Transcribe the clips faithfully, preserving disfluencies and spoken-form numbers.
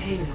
payload.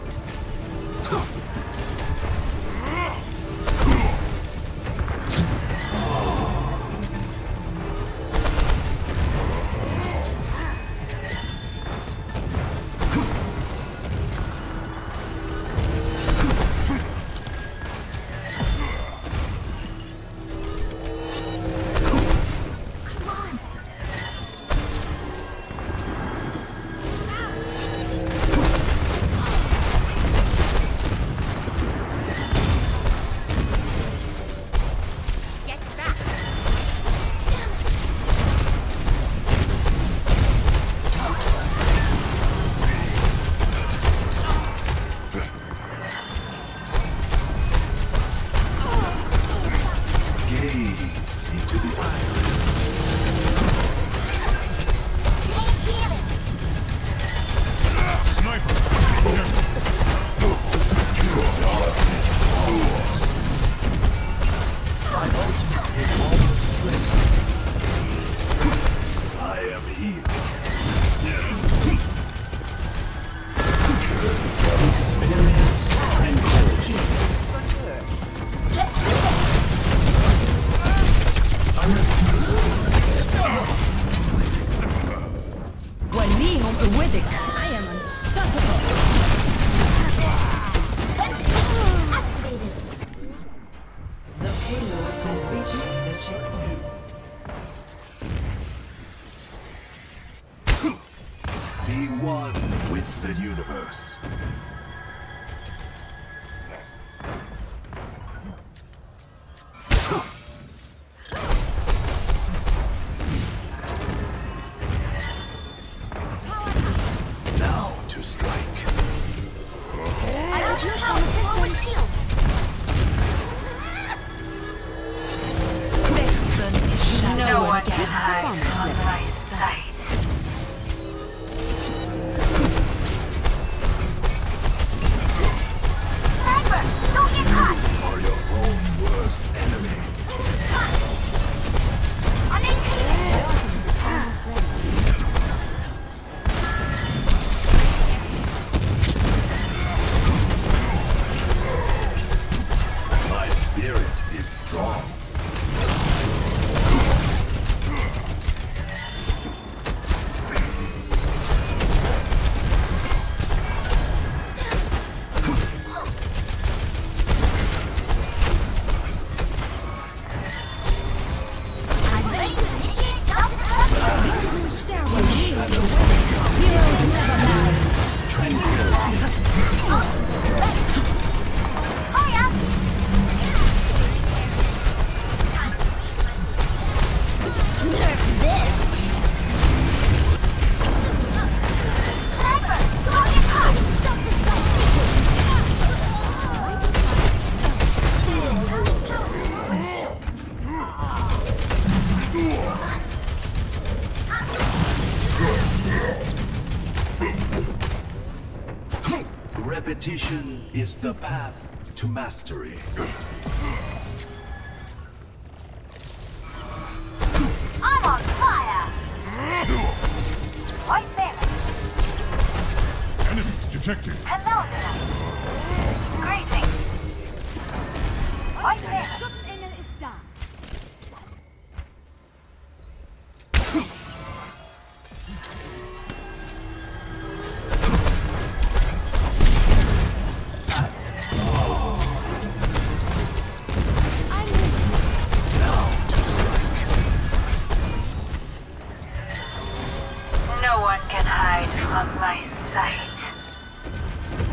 Be one with the universe. Now to strike. I will use our forward shield. No one can hide from my sight. Sniper, don't get caught. You are your own worst enemy. On My spirit is strong. Repetition is the path to mastery. I'm on fire! Right there. Enemies detected. Hello there. Greetings. Right there. Schutzengel ist da. No one can hide from my sight.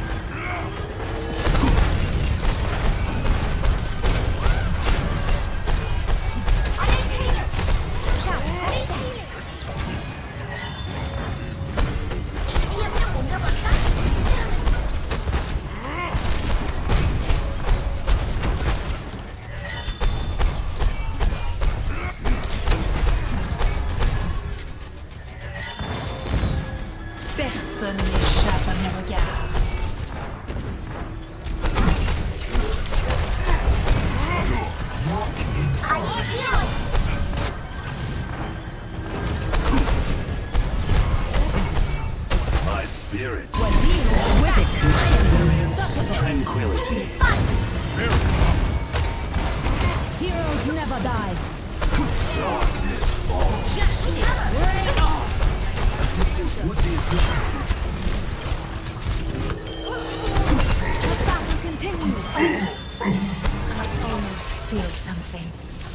battle continues. I almost feel something.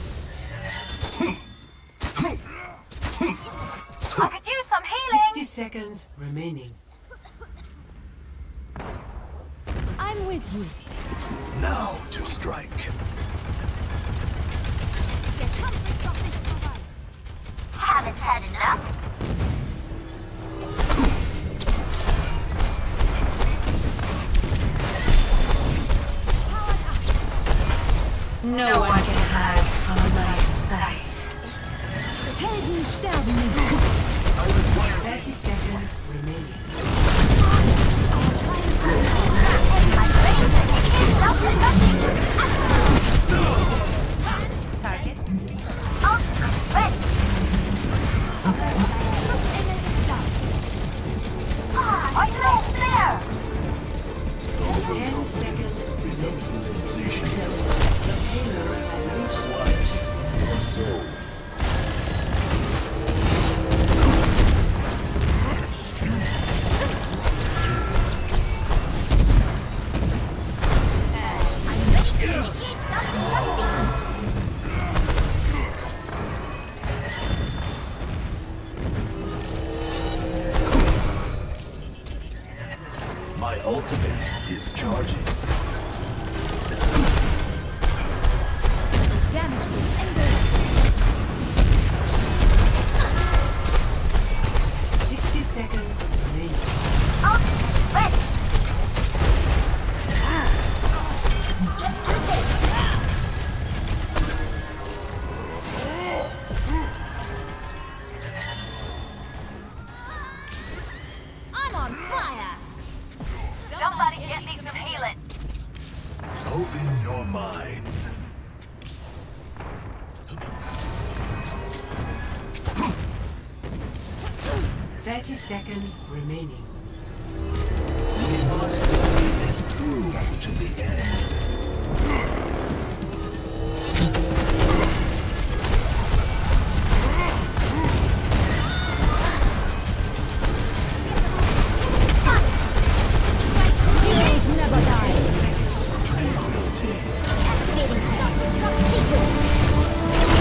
I could use some healing. Sixty seconds remaining. I'm with you. Now to strike. Haven't had enough. No, no one can hide from my sight. Helden sterben nicht. I require Thirty seconds remaining. Target. Ultimate ready. Ah, are you right there? Ten seconds remaining. position. The payload has reached the edge. I'm ready to initiate self-destructing. My ultimate is charging. Damage engaged. Sixty seconds remaining. Ultimate ready. I'm on fire. Somebody get me some healing. Open your mind. Thirty seconds remaining. We must see this through to the end. Heroes never die. Tranquility. Activating self-destruct sequence.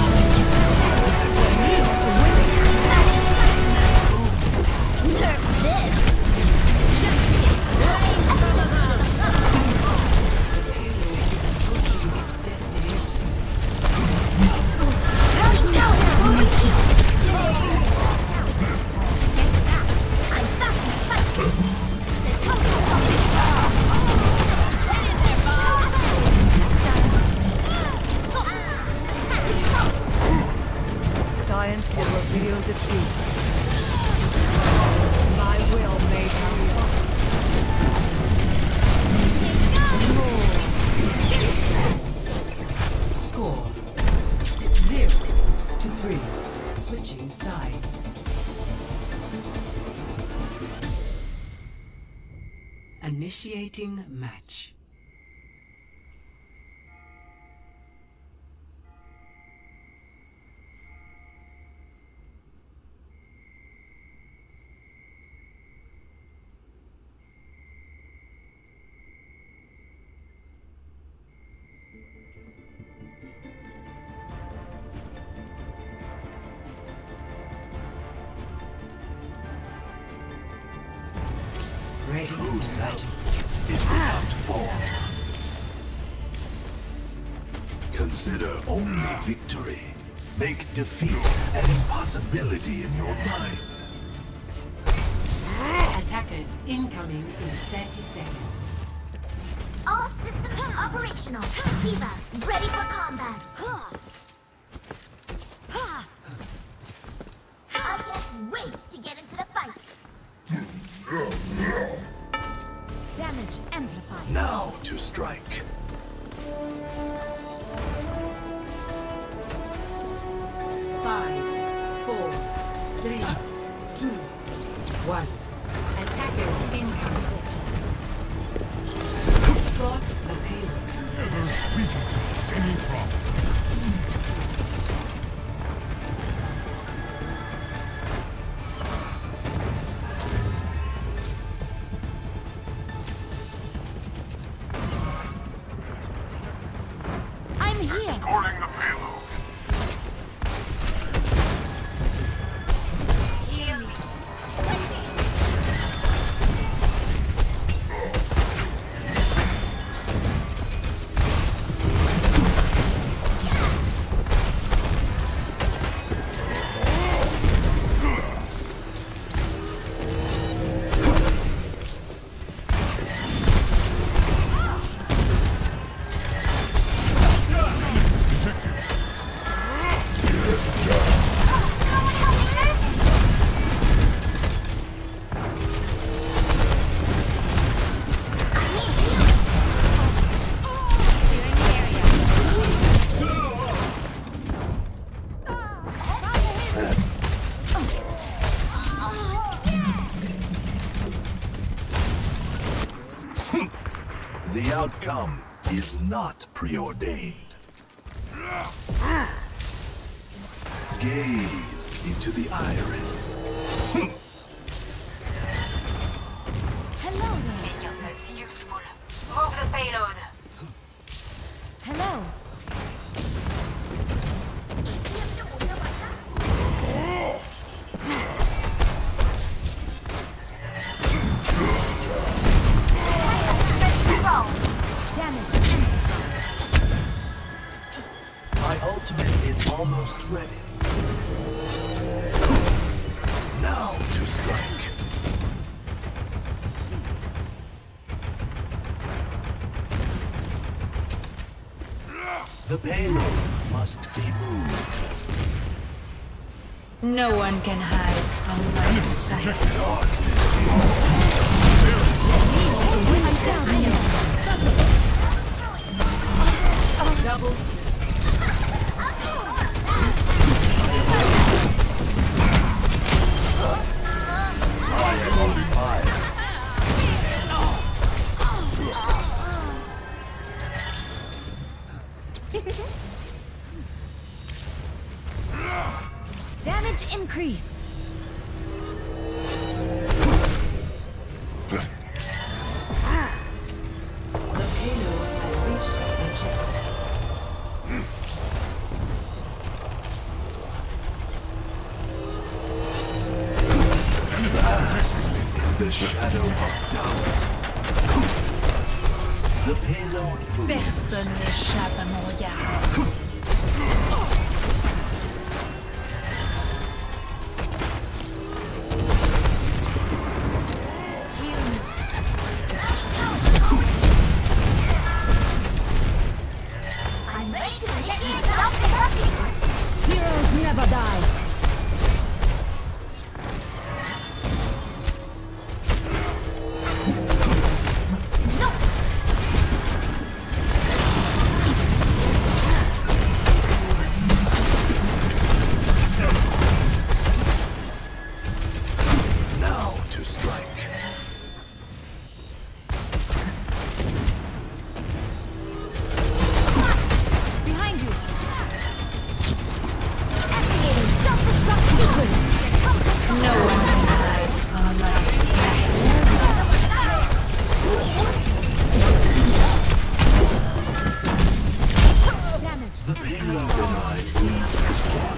Nerf this. Its destination. Science will reveal the truth. My will may triumph. Score zero to three. Switching sides. Initiating match. Ready True to self is without form. Consider only victory. Make defeat an impossibility in your mind. Attackers incoming in thirty seconds. All systems operational. Diva, ready for combat. I can't wait to get into the fight. Damage amplified. Now to strike. Five, four, three, two, one. Attackers incoming. Spot the payload. We can solve any problem. here. Escorting the payload. The outcome is not preordained. Gaze into the iris. Hello there. Make yourselves useful. Move the payload. Hello. Damage. My ultimate is almost ready. Now to strike. The payload must be moved. No one can hide from my sight. I'm down. Double. I am on fire. Damage increased. The payload has reached objective. In the shadow of doubt. The payload moves. Personne n'échappe à mon regard. I'm ready to initiate self-therapy. Heroes never die. Now to strike. Behind you. Activating self-destruct sequence. No one can hide from my sight. Damage. The payload denied reset.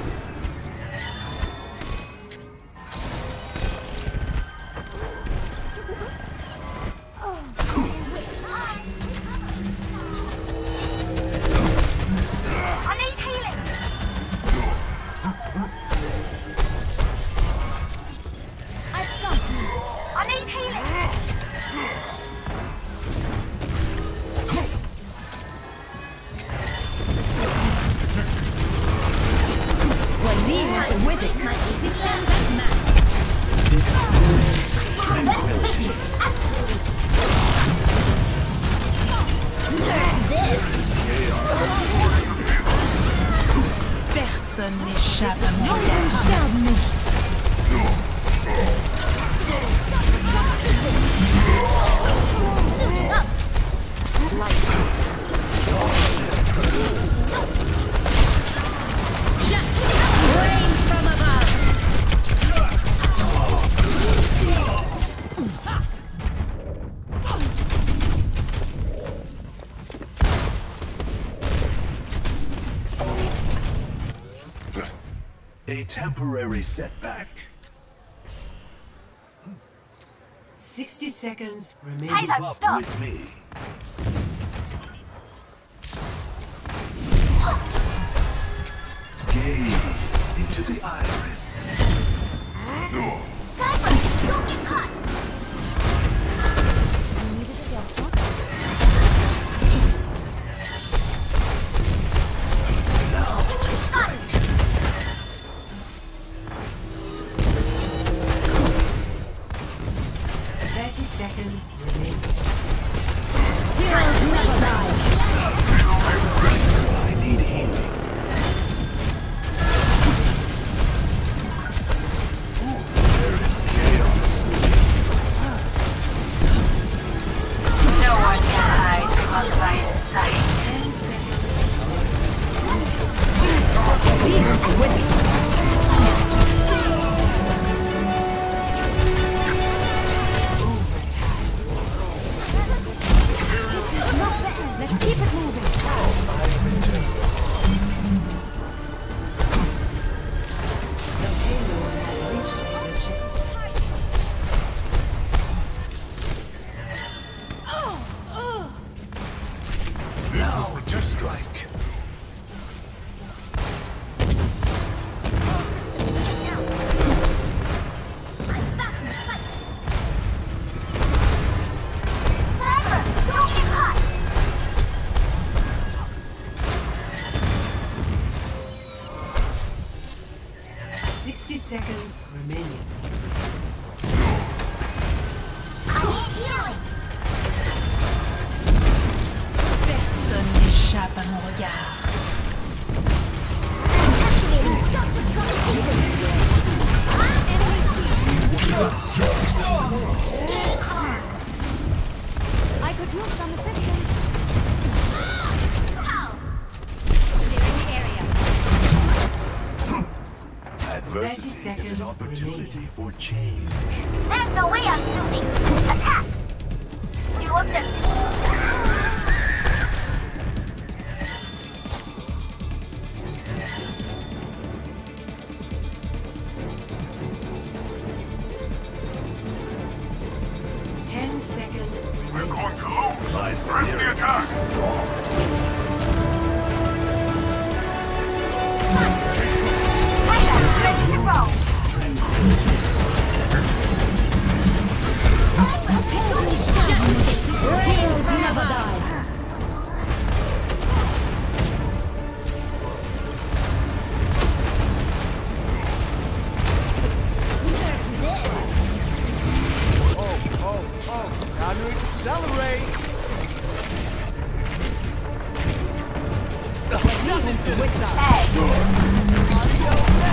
I need healing. I've got you. I need healing. Well, leave with it. My resistance at max. Experience tranquility. Personne n'échappe à mon regard. Justice reigns from above. A temporary setback. Sixty seconds remaining. Hey, Keep don't up stop. with me. Gaze into the iris. Cyber, don't get caught. Now to strike. Thirty seconds remaining. Heroes never die. I need healing. There is chaos. No one can hide from my sight. Ten seconds. Let's keep it moving. The payload has reached the checkpoint. Now to strike. I'm back in the fight. Cyber, don't get caught. Sixty seconds remaining. I need healing. Personne n'échappe à mon regard. Activating self-destruct I could use some assistance. Ow. Clearing the area. Adversity is seconds an opportunity for change. There's no way I'm losing. Attack. New objective. Ten seconds remaining. Going to lose. My Press the spirit attack. is strong. Ready to roll. Tranquility. Heroes never die. Oh, oh, oh, time to accelerate! Nothing's gonna stop. Hey.